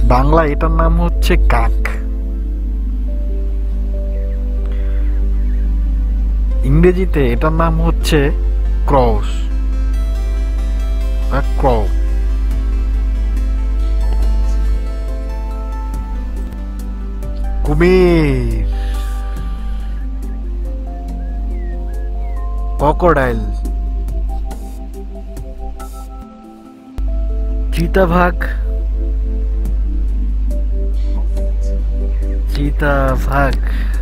বাংলা এটার নাম হচ্ছে কাক। ইংরেজিতে এটার নাম হচ্ছে ক্রস বা ক্রও। কুমির, ক্রোকোডাইল, চিতাবাঘ, চিতাবাঘ,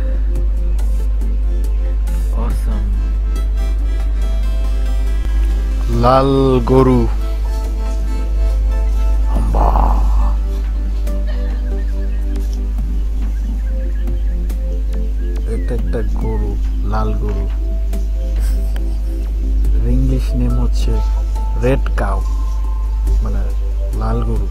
awesome, লাল গরু, আম্বা, এটা একটা গরু, লাল গরু। ইংলিশ নেম হচ্ছে রেড কাউ, মানে লাল গরু।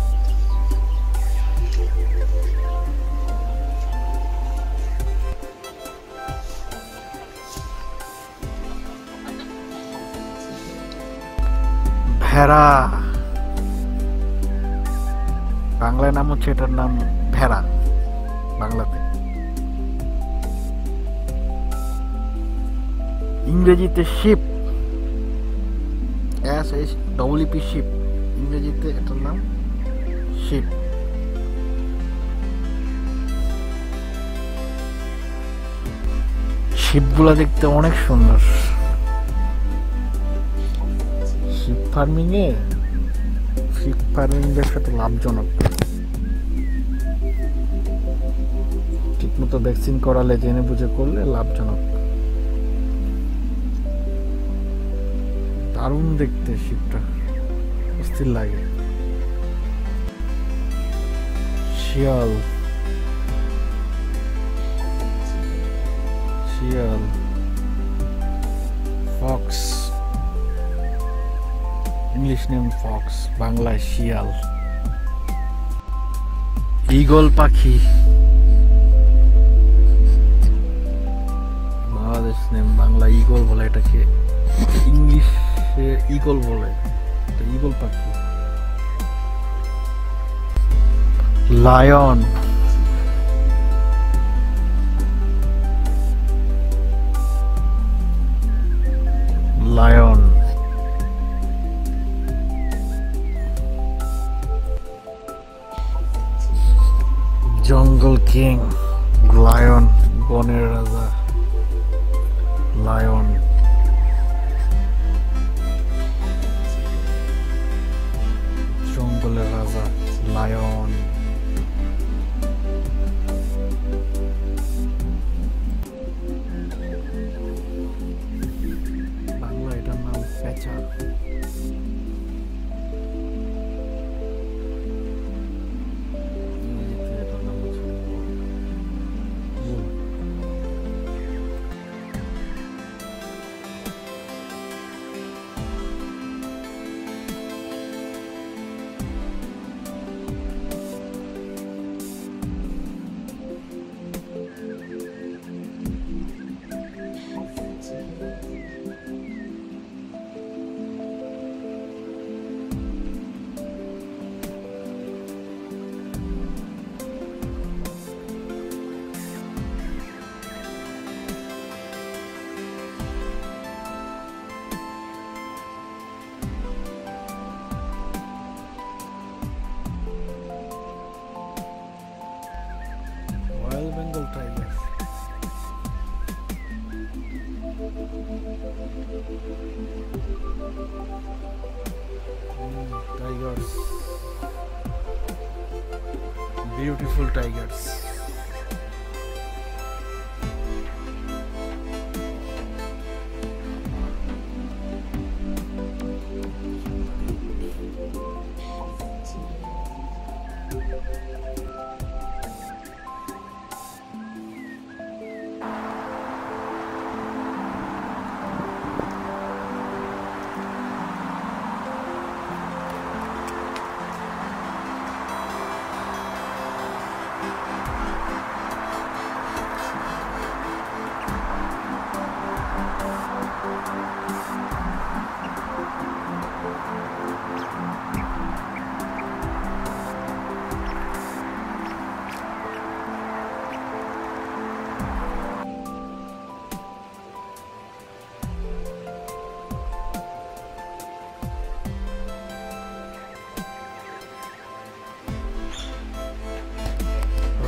ভেড়া, বাংলায় নাম হচ্ছে এটার নাম ভেড়া বাংলাতে। ইংরেজিতে শিপ, SHEEP, শিপ, ইংরেজিতে এটার নাম শিপ। শিপগুলা দেখতে অনেক সুন্দর। শিপ ফার্মিং ব্যবসাটা লাভজনক। ঠিকমতো ভ্যাকসিন করালে, জেনে বুঝে করলে লাভজনক। দারুণ দেখতে শিপটা, অস্থির লাগে। শিয়াল, ফক্স, ইংলিশ নেম ফক্স, বাংলায় শিয়াল। ঈগল পাখি, বাংলাদেশ নেম, বাংলা ঈগল বলে এটাকে, ইংলিশে ঈগল বলে। ঈগল পাখি। লায়ন, জঙ্গল কিং, লায়ন, বনের রাজা, লায়ন। জঙ্গলের রাজা লায়ন। বাংলা এটার নাম পেঁচা। Bengal tigers, tigers, beautiful tigers.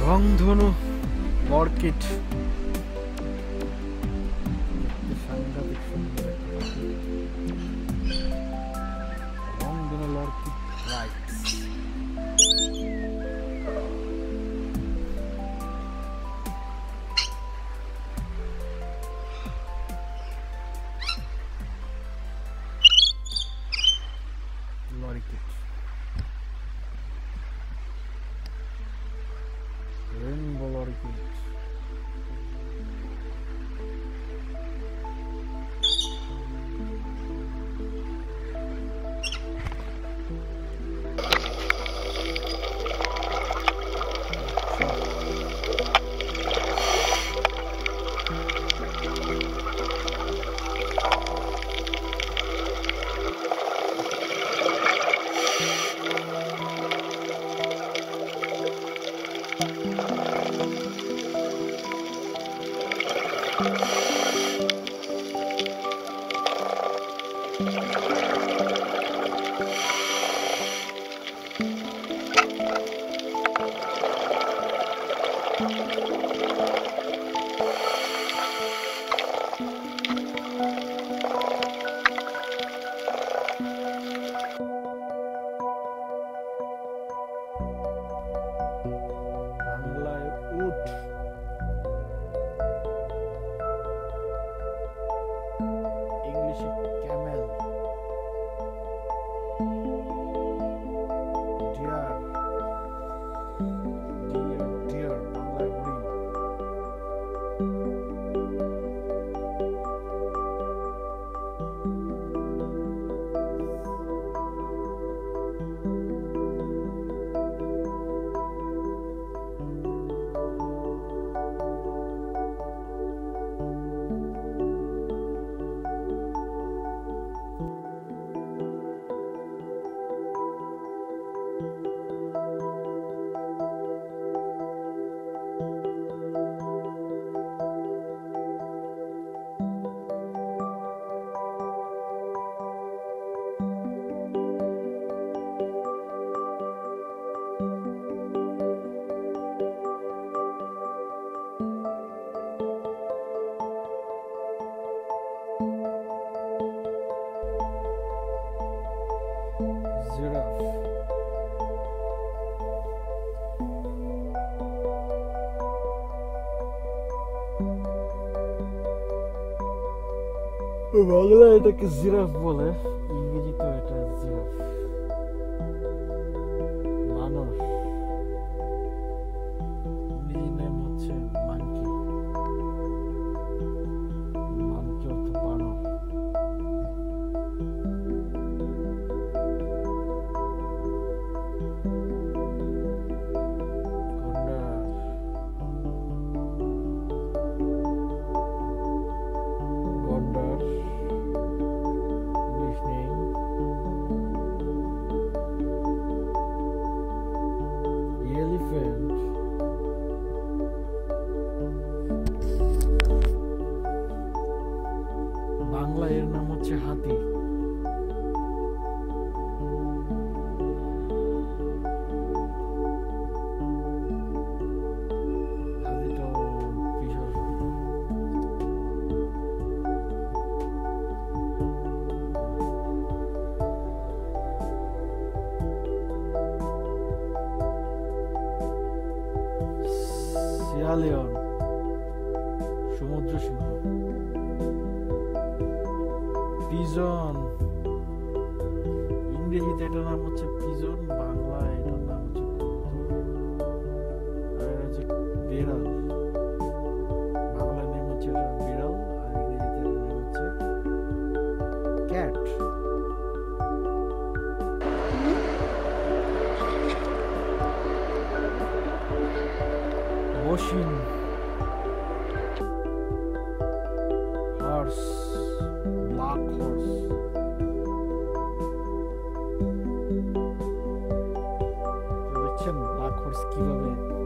রংধনু অর্কিড সাংঘাতিক সুন্দর রংধনু অর্কিড রাইটস লরিকিড Rainbow orchid. বাংলায় উট ইংলিশে ক্যামেল ডিয়ার ডিয়ার বাংলায় হরিণ জিরাফ বাংলা এটাকে জিরাফ বলে ইংরেজিতে এটা জিরাফ বানর ইংরেজি নেম হচ্ছে মানকি মানকি অর্থ বানর বাংলা এর নাম হচ্ছে হাতি হাতিটা বিশাল সিয়ালিয়ন সমুদ্র সিংহ পিজন ইংরেজিতে এটার নাম হচ্ছে পিজন বাংলায় এটার নাম হচ্ছে আর এটা হচ্ছে বিড়াল বাংলার নাম হচ্ছে এটার বিড়াল আর ইংরেজিতে এটার নাম হচ্ছে ক্যাট বসিন হর্স ব্ল্যাক হর্স দেখছেন ব্ল্যাক হর্স কিভাবে